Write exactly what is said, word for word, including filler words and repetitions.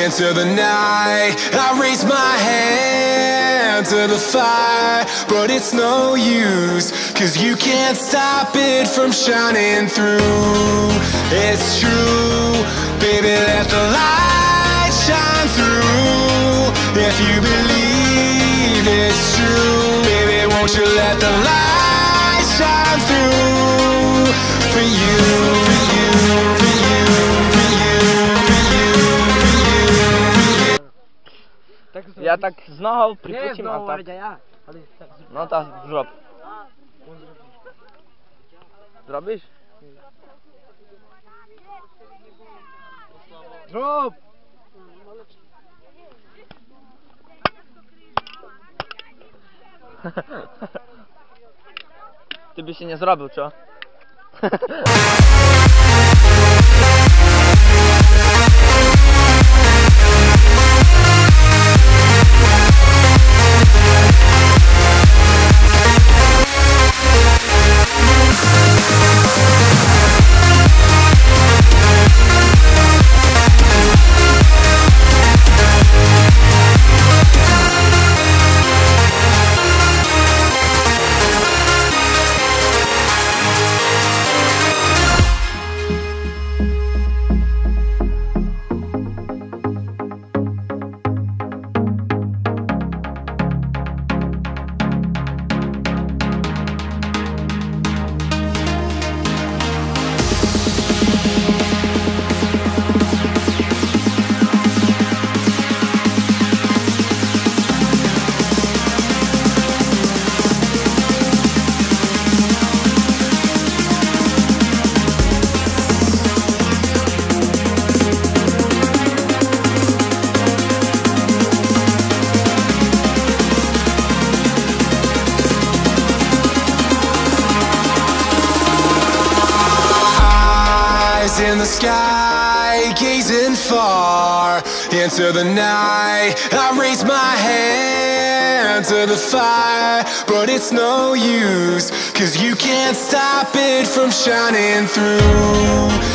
into the night. I raise my hand to the fire, but it's no use, cause you can't stop it from shining through. It's true, baby, let the light shine through. If you believe it's true, baby, won't you let the light shine through. For you, for you, for you, for you, for you, for you, for you. Ja tak z nohou pripustím a tak. No tak zrob. Zrobisz? Zrób! Ty byś się nie zrobił, co? In the sky, gazing far into the night. I raise my hand to the fire, but it's no use, cause you can't stop it from shining through.